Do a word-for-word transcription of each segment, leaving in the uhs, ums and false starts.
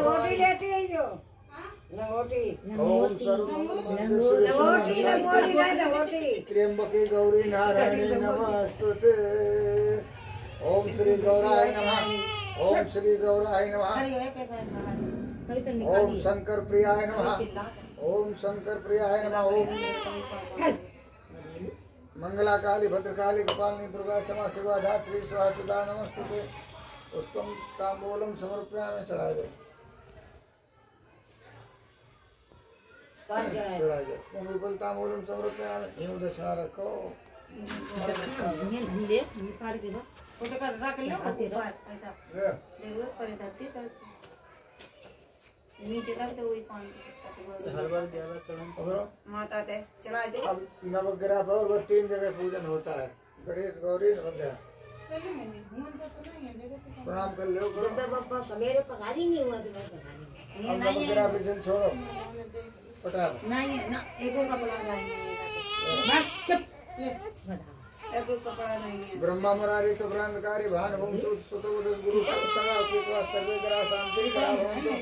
लंगोटी लेती है जो लंगोटी ओम सर्वमंगलमांगल्ये त्र्यंबके गौरी नारायणी नमस्तुते। ओम श्री गौराय नमः। ओम श्री गौराय नमः। ओम शंकर प्रियाय नमः। ओम शंकर प्रियाय नमः। ओम मंगला काली भद्रकाली कपालिनी दुर्गा क्षमा शिवा धात्री स्वाहा सुधा नमस्तुते। पुष्पम तांबूलम समर्पयामि। चढ़ा दो चढ़ा दो पुष्पम तांबूलम समर्पयामि। यूं दक्षिणा रखो। फोटो का रख लो ऊपर ऐसा जरूरत पड़े धरती तो नीचे तक तो वही पानी हर बार ज्यादा चढ़न तो माता ते चढ़ा दे। अब नवग्रह पर वो तीन जगह पूजन होता है, गणेश गौरी नवग्रह। प्रणाम कर लो करो। मेरे पगारी नहीं हुआ तुम्हारे पगारी अब नवग्रह विजन छोड़ो पटा नहीं ना एको कपड़ा नहीं बस चुप एको कपड़ा नहीं। ब्रह्मा मुरारी तो ब्रह्मकारी भान भूम सुत सुत उदस गुरु सदा की तो सर्वे ग्रह शांति करा भवन्तु।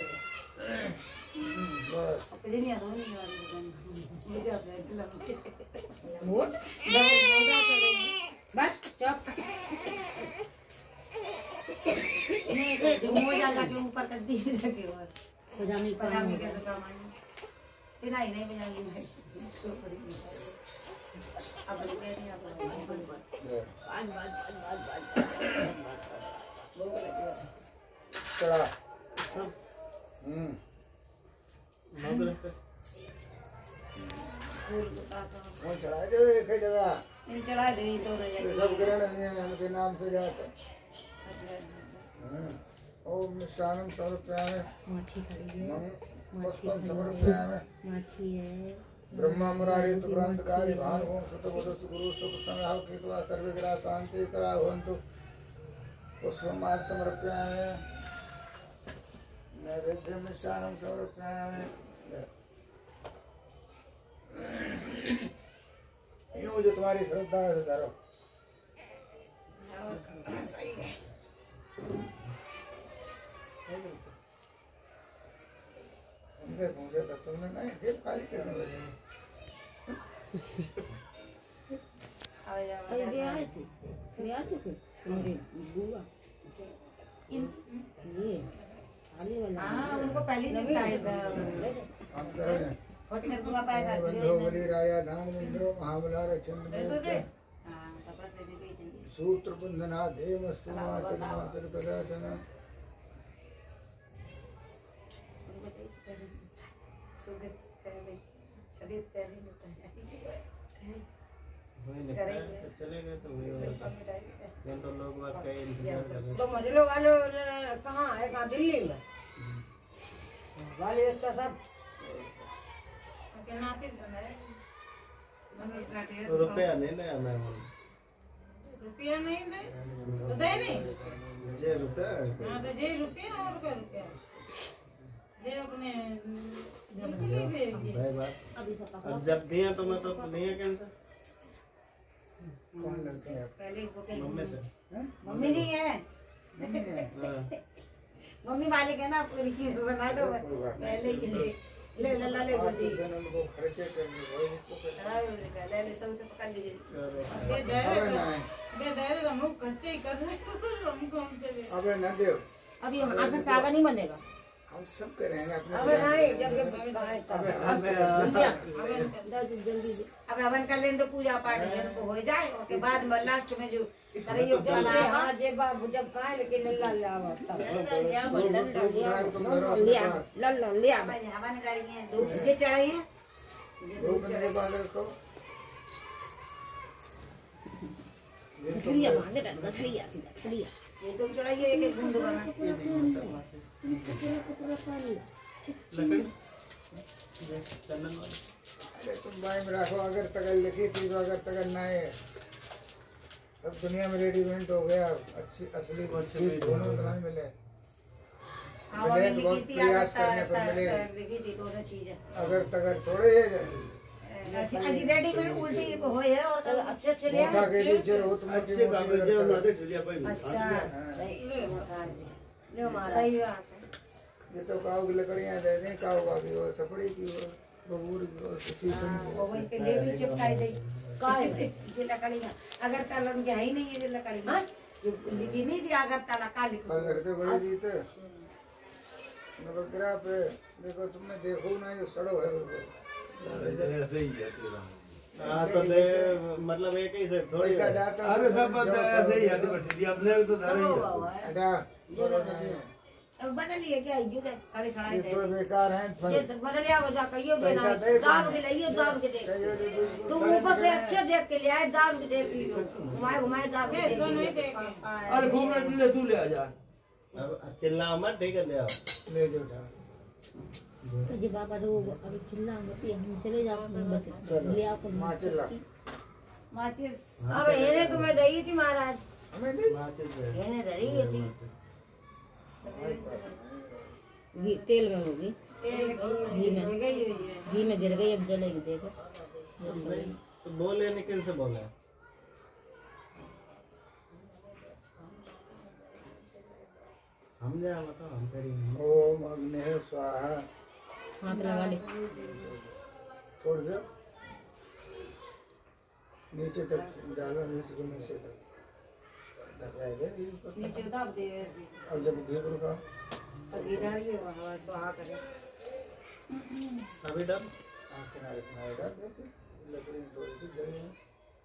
बस अपने नहीं आने वाली मुझे अपने मोट डबल मोजा करेंगे बस चुप नहीं जो मोजा लगे ऊपर कर दिए जाके और पजामी पजामी कैसे कमाएंगे फिर आई नहीं पजामी नहीं अब ले नहीं अब आज आज आज आज चला हम्म फूल को तासा वो चढ़ा दे एक ही जगह नहीं चढ़ा दे तो ये सब ग्रहण उनके नाम से जाते ओम निशानम समर्पयामि। माछी खड़ी है पुष्पम समर्पयामि। माछी है ब्रह्मा मुरारी तो ब्रह्मकारी भान भूम सुत उदस गुरु सुख संग्रह कीत्वा सर्वे ग्रह शांति करा भवन्तु। पुष्पम समर्पयामि। नैवेद्यं मिष्टान्नं समर्पयामि। यूं जो तुम्हारी श्रद्धा है धरो। सही है उनसे पूछे तो तुमने नहीं जेब खाली करने बैठे। ये आए थे ये आ चुके मेरे बुआ ये आने वाला हाँ उनको पहले से बताया था हम करें फोटो कर बुआ पैसा बंधो बलि राया धाम इंद्रो महाबला चंद्र में हां तपस दे दे सूत्र बंधना दे मस्तुमा चलमा चल कदाचन सुगत पहले शरीर पहले लुटाया चलेगा तो वही होगा। तो लोग बात का इंतजार कर रहे तो मुझे लोग वाले कहाँ है कहाँ दिल्ली में वाले बच्चा सब तो रुपया नहीं ले आना है रुपया नहीं दे तो दे नहीं जे रुपया हाँ तो जे रुपया और का रुपया दे अपने बिल्कुल नहीं देंगे भाई बात अब जब दिया तो मैं तो नहीं है कैंसर कौन लगते हैं पहले मम्मी से मम्मी जी है मम्मी वाले के ना बना दो पहले ही ले ले ले ले ले आज दिन उनको खर्चे करने भाई तो ले ले सबसे पकड़ लीजिए बे दे बे दे हम कच्चे ही कर रहे हमको हमसे अबे न दे अभी हम आखिर टागा नहीं बनेगा हम सब करेंगे अपने अबे नहीं जब जल्दी अब हवन कर लें तो पूजा पाठ को हो जाए उसके बाद में लास्ट में जो करियो वाला हां जे बाबू जब खाए लेकिन लल्ला ले आवा तब लिया लल्ला लिया भाई हवन करेंगे दूध जे चढ़ाई है दूध मेरे बालक को लिया बांध दे गसलिया सीधा लिया ये तुम चढ़ाइए एक एक बूंद बना अरे तुम भाई में रखो अगर तक लिखी थी तो अगर तक ना है अब दुनिया में रेडीमेड हो गया अच्छी असली चीज दोनों तो नहीं मिले मिले तो बहुत प्रयास करने पर मिले अगर तक थोड़े है ऐसी ऐसी रेडीमेड उल्टी हो है और अच्छे अच्छे ले मोटा के नीचे रोत मोटी मोटी अच्छा ले मारा सही बात है ये तो काऊ की लकड़ियां दे दें, काऊ बाकी हो सपड़ी की हो बबूर की हो शीशम की हो। वही पे ले भी चिपकाई दे काहे जे लकड़ियां अगर तालन के है ही नहीं ये लकड़ियां जो लिखी नहीं थी अगर ताला काली पर रखते बड़े जीते नवग्रह पे देखो तुमने देखो ना ये सड़ो है बिल्कुल ऐसे ही है तेरा। हाँ तो दे मतलब एक ही से थोड़ी पैसा है। डाटा अरे सब बात ऐसे ही है तो बैठी थी अपने तो धरे ही है। डाटा बोलो नहीं अब बदलिए क्या युग है साढ़े साढ़े ये तो बेकार है ये तो बदलिया हो जा कहियो बेना पैसा दे दाब के लाइयो दाब के दे तुम ऊपर से अच्छे देख के ले आए दाब के दे पियो घुमाए घुमाए दाब के तो नहीं दे देखे अरे घूमने तुझे तू ले आ जा। अब चिल्लाओ मत, ठीक है ले आओ। ले जो डाटा तो जी बाबा रो अभी चिल्ला मत हम चले जाओ ले आओ माँ चिल्ला माचिस अब एने तो मैं रही थी महाराज हमें दे माचिस दे। एने रही थी हमारे पास नहीं। घी तेल में होगी घी में गई हुई है घी में गिर गई अब जलेगी देखो तो बोले निकल से बोले हम जा बताओ हम करेंगे। ओम अग्नि स्वाहा हाथ लगा ले छोड़ दो नीचे तक डालो नीचे को नीचे तक ढकाई दे नीचे को। नीचे दाब दे अब जब घी को का घी डालिए वहाँ स्वाहा करे अभी डर हाँ किनारे किनारे डाल दे लकड़ी थोड़ी सी जली है।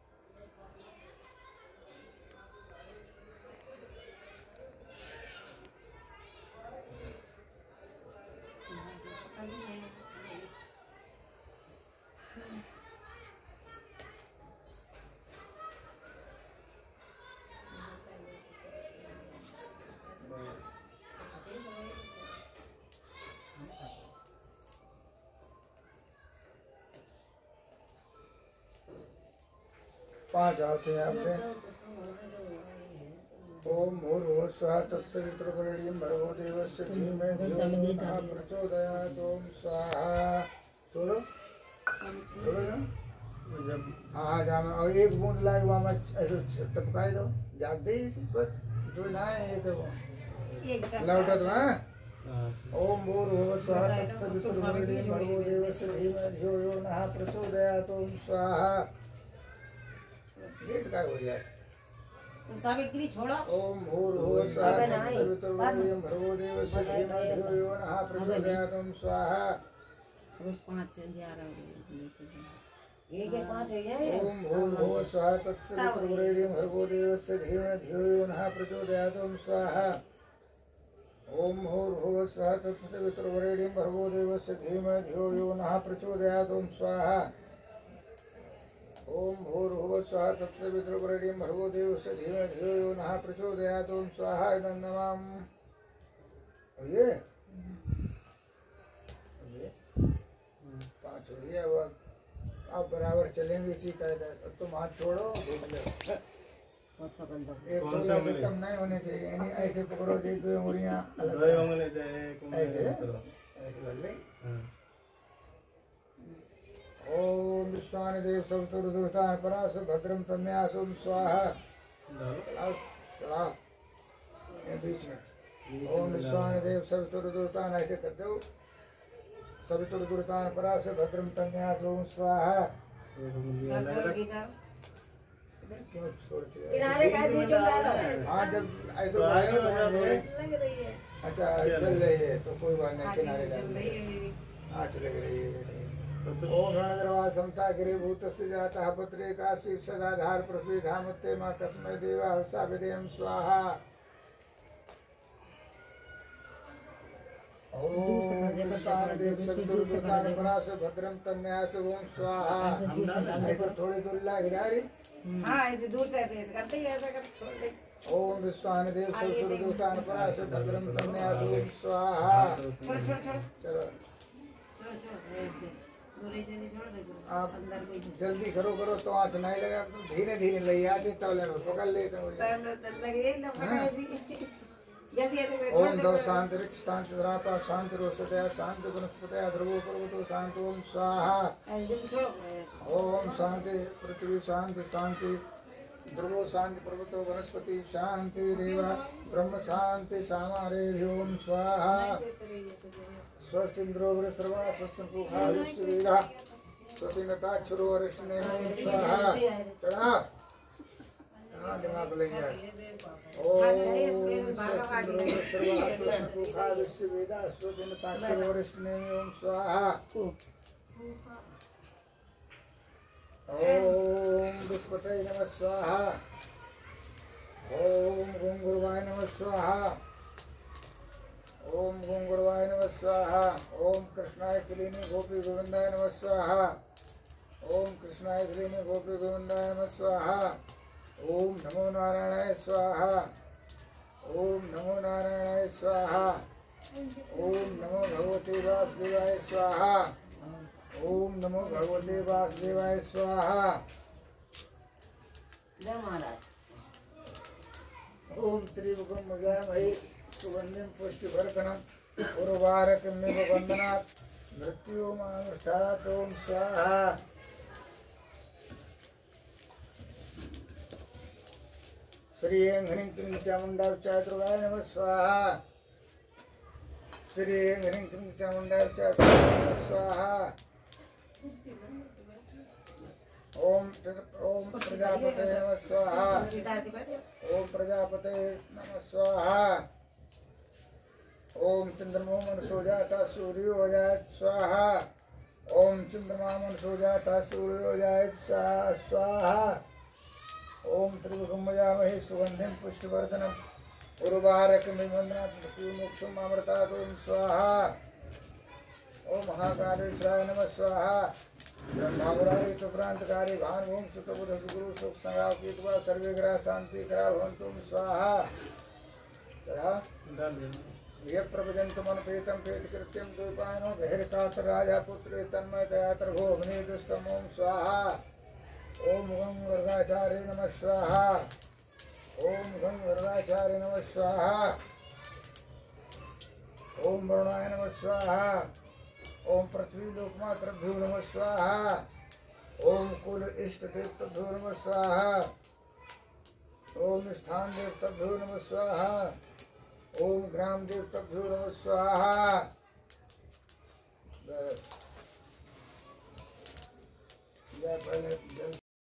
पांच आते हैं आपने ओम भूर्भुवः स्वः तत्सवितुर्वरेण्यं भर्गो देवस्य धीमहि धियो यो नः प्रचोदयात् ओम स्वाहा। छोड़ो छोड़ो ना जब हाँ जाम और एक बूंद लाए वहाँ में ऐसे टपकाए दो जाग दे इसी बस दो ना है एक वो एक लौटा दो हाँ हाँ, ओम भूर्भुवः स्वः तत्सवितुर्वरेण्यं भर्गो देवस्य धीमहि धियो यो नः प्रचोदयात् ओम स्वाहा। लेट का हो जाए तुम सावित्री छोड़ो ओम भूर्भुवः स्वः तत्सवितुर्वरेण्यं भर्गो देवस्य धीमहि धियो यो नः प्रचोदयात् ओम स्वाहा। पाँच ग्यारह एक एक पाँच हो गए ओम भूर्भुवः स्वः तत्सवितुर्वरेण्यं भर्गो देवस्य धीमहि धियो यो नः प्रचोदयात् ओम स्वाहा। ओम भूर्भुवः स्वः तत्सवितुर्वरेण्यं भर्गो देवस्य धीमहि धियो यो नः प्रचोदयात् ओम स्वाहा। ओम भूर्भुवः स्वः तत्सवितुर्वरेण्यं भर्गो देवस्य धीमहि धियो यो नः प्रचोदयात् ओम स्वाहा। इदं नमाम ये ये पांच हो गया। अब आप बराबर चलेंगे चीता है तुम हाथ छोड़ो घूम ले एक कौन तो सा ऐसे उंगली? कम नहीं होने चाहिए यानी ऐसे पकड़ो जे दो उंगलियां अलग दो उंगली दे एक उंगली ऐसे करो। ऐसे कर ले। हाँ। ओम विश्वान देव सवितुर्दुर्तान परास भद्रम तन्यास ओम स्वाहा। डालो। आओ चढ़ाओ ये बीच में ओम विश्वान देव सवितुर्दुर्तान ऐसे कर दो सवितुर्दुर्तान परास भद्रम तन्यास ओम स्वाहा। एक उंगली अलग रख। इधर क्यों छोड़ते हो? किनारे का दूध डालो हाँ जब ऐसे तो आगे आए बजा दो। लग रही है अच्छा चल रही है तो कोई बात नहीं किनारे डाल चल दे। रही है मेरी आँच लग रही है जैसे तो तो ओम रणद्रवा समता गिरे भूत से जाता पत्रे का सदाधार पृथ्वी धामत्ते माँ कस्मय देवा हर्षा विदेयम स्वाहा। ओम विश्वान देव सवितुर्दुर्तान परास भद्रम तन्यास ओम स्वाहा। ऐसे थोड़ी दूर लाग डारी हाँ ऐसे दूर से ऐसे ऐसे करते ही ऐसा कर छोड़ दे ओम विश्वान देव सवितुर्दुर्तान परास भद्रम तन्यास ओम स्वाहा। छोड़ छोड़ छोड़ चलो छोड़ छोड़ ऐसे दूर से ऐसे छोड़ दे आप अंदर कोई जल्दी करो करो तो आँच नहीं लगा धीरे धीरे ले आते तवले में पकड़ लेते हो। तर तर लगे ना पकड़ ऐसी जल्दी ऐसे बैठ ओम दव शांत रिक्ष शांत द्रापा शांत रोषदया शांत वनस्पतया ध्रुवो पर्वतो शांत ओम स्वाहा। ऐसे जल्दी छोड़ो ऐसे ओम शांति पृथ्वी शांति शांति ध्रुवो शांति पर्वतो वनस्पति शांति रेवा ब्रह्म शांति सामारे ओम स्वाहा स्वस्ति इंद्रो वृषर्वा स्वस्ति पूषा विश्ववेदा स्वस्ति नताक्षरो अरिष्टने ओम स्वाहा। चढ़ा हाँ दिमाग ले जाए। ओम स्वस्ति इंद्रो वृषर्वा स्वस्ति पूषा विश्ववेदा स्वस्ति नताक्षरो अरिष्टने ओम स्वाहा। ओम विष्णुपतये नमः स्वाहा। ओम गुंगुरवाय नमः स्वाहा। ओम गुंगुरवाय नमः स्वाहा। ओम कृष्णाय किलिनी गोपी गोविंदाय नमः स्वाहा। ओम कृष्णाय किलिनी गोपी गोविंदाय नमः स्वाहा। ओम नमो नारायणाय स्वाहा। ओम नमो नारायणाय स्वाहा। ओम नमो भगवते वासुदेवाय स्वाहा। ओम नमो भगवते वासुदेवाय स्वाहा। ओम त्रिमुखं मजामहे सुगंधिं पुष्टिवर्धनम् उर्वारुकमिव वन्दनात् मृत्युमामृतात् ओम स्वाहा। श्री ऐं ह्रीं क्लीं चामुण्डाय दुर्गाय नमः स्वाहा। श्री ऐं ह्रीं क्लीं चामुण्डाय दुर्गाय नमः स्वाहा। ओम ओम प्रजापते नमः स्वाहा। ओम प्रजापते नमः स्वाहा। ओम चंद्रमा मनसो जाता सूर्यो हो जाए स्वाहा। ओम चंद्रमा मनसो जाता सूर्यो हो जाए स्वाहा। ओम त्रिमुखं मजामहे सुगंधिं पुष्टिवर्धनम् उर्वारुकमिव वन्दनात् मृत्युमोक्षम् अमृतात् ओम स्वाहा। ओम महाकालेश्वराय नमः स्वाहा। ब्रह्मावरारी तुप्रांतकारी भान ओम सुतबुध सुगुरु सुख संग्राम की दुआ सर्वे ग्रह शांति करा भवन्तु ओम स्वाहा। चढ़ा यह प्रभजन्तमन प्रेतम प्रेत कृत्यम द्वैपायनो गहरतात राजा पुत्र तन्मय दयातर भो अग्नि दुष्टम ओम स्वाहा। ओम गं गर्गाचार्य नमः स्वाहा। ओम गं गर्गाचार्य नमः स्वाहा। ओम वरुणाय नमः स्वाहा। ओम पृथ्वी लोकमातृभ्यो नमः स्वाहा। ओम कुल इष्ट देवताभ्यो नमः स्वाहा। ओम स्थान देवताभ्यो नमः स्वाहा। ओम ग्राम देवताभ्यो नमः स्वाहा। पहले